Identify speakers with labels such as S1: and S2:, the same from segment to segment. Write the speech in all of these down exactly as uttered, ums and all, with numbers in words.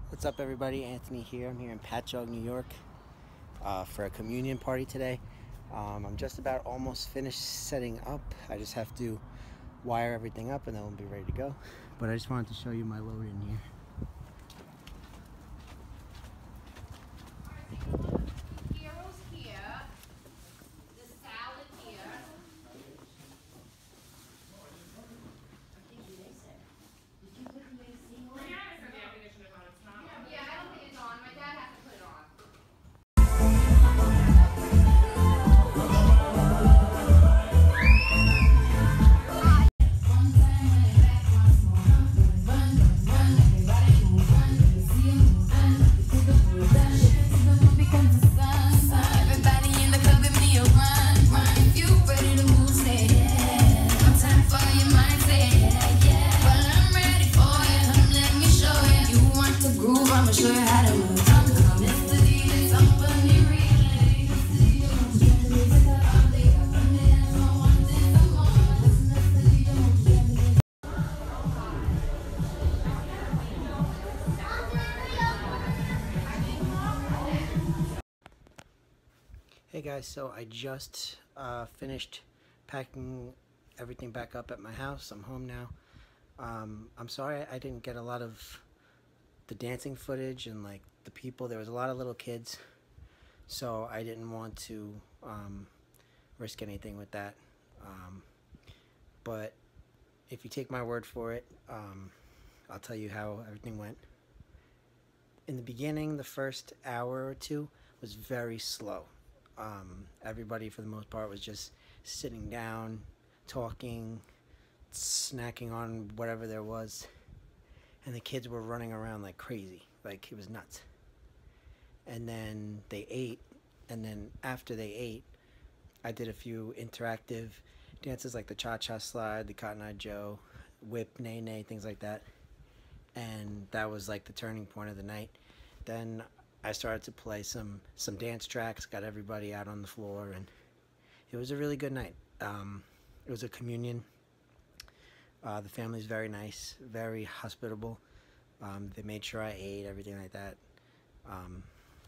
S1: What's up, everybody? Anthony here. I'm here in Patchogue, New York, uh, for a communion party today. Um, I'm just about almost finished setting up. I just have to wire everything up and then we'll be ready to go. But I just wanted to show you my load in here. Hey guys, so I just uh, finished packing everything back up at my house. I'm home now. Um, I'm sorry I didn't get a lot of the dancing footage and like the people. There was a lot of little kids, so I didn't want to um, risk anything with that. Um, but if you take my word for it, um, I'll tell you how everything went. In the beginning, the first hour or two was very slow. Um, everybody, for the most part, was just sitting down, talking, snacking on whatever there was, and the kids were running around like crazy, like it was nuts. And then they ate, and then after they ate, I did a few interactive dances like the cha-cha slide, the Cotton Eye Joe, whip, nay nay, things like that. And that was like the turning point of the night. Then I started to play some some dance tracks, got everybody out on the floor, and it was a really good night. Um, it was a communion. Uh, the family's very nice, very hospitable. Um, they made sure I ate, everything like that. Um,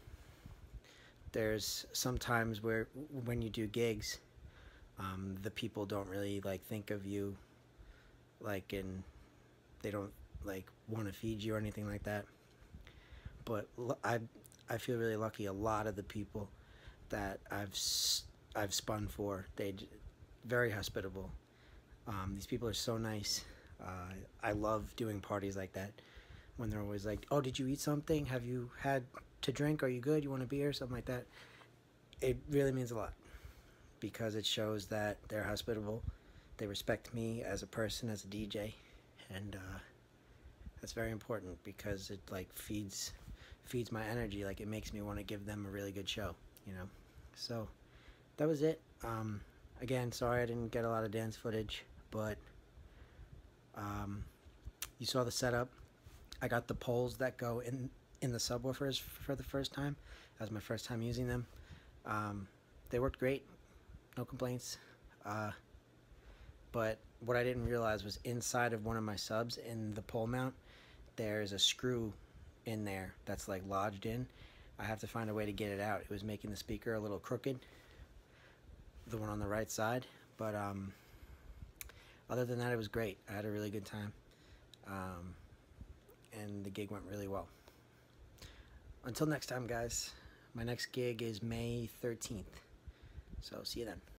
S1: there's sometimes where when you do gigs, um, the people don't really like think of you, like in, they don't like want to feed you or anything like that. But I I feel really lucky. A lot of the people that I've I've spun for, they very hospitable. Um, these people are so nice. Uh, I love doing parties like that when they're always like, "Oh, did you eat something? Have you had to drink? Are you good? You want a beer?" Something like that. It really means a lot because it shows that they're hospitable. They respect me as a person, as a D J, and uh, that's very important because it like feeds feeds my energy. Like it makes me want to give them a really good show, you know. So that was it. Um, again, sorry I didn't get a lot of dance footage, but um, you saw the setup. I got the poles that go in in the subwoofers for the first time. That was my first time using them. Um, they worked great, no complaints. Uh, but what I didn't realize was inside of one of my subs in the pole mount, there's a screw in there that's like lodged in. I have to find a way to get it out. It was making the speaker a little crooked, the one on the right side, but um, other than that, it was great. I had a really good time, um, and the gig went really well. Until next time, guys, my next gig is May thirteenth, so see you then.